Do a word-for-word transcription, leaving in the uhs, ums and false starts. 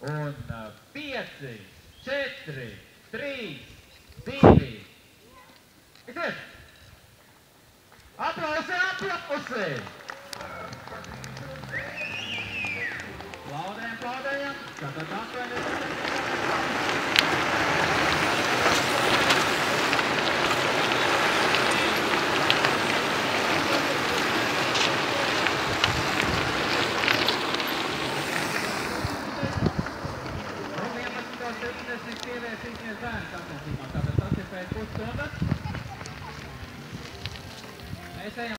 Un pieci, četri, trīs, divi. Aiziet! Aplausi, aplausi! Plaudējam, plaudējam! Tātad aplausi! Pievērsīsimies bērnu sacensībām. Tātad tas ir pēc pusstundas. Mēs ejam